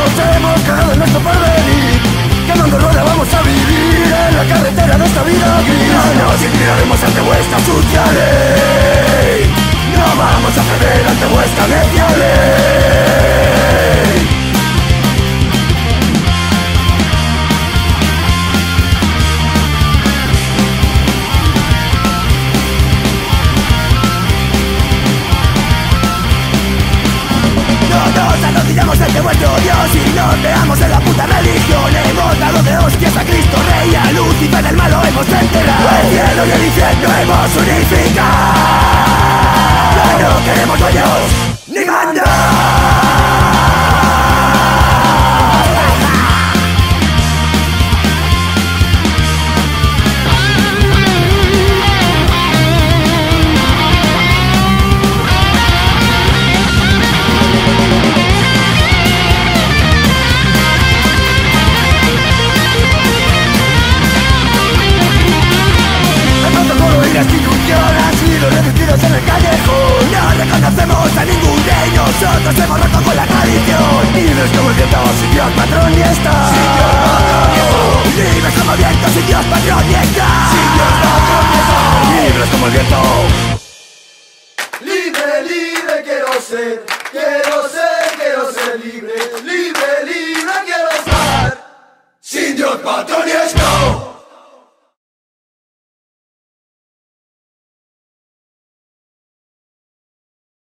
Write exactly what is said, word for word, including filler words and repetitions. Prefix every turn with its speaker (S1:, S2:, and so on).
S1: nos hemos cagado en nuestro porvenir. Quemando rueda vamos a vivir en la carretera de esta vida gris. No nos inclinaremos ante vuestra sucia ley. No vamos a ceder ante vuestra necia ley. No nos arrodillamos ante vuestro Dios y no creamos en la puta religión. Hemos dado de hostias a Cristo Rey, a Lucifer el malo hemos enterrado. El cielo y el infierno hemos unificado. Ya no queremos dueños ni mandar. La institución han sido reducidos en el callejón. No reconocemos a ningún rey, nosotros hemos roto con la tradición. Libres como el viento, sin Dios patrón y está. Sin Dios patrón y está. Libres como el viento, sin Dios patrón y está. Sin Dios patrón y está. Libres como el viento.
S2: Libre, libre quiero ser, quiero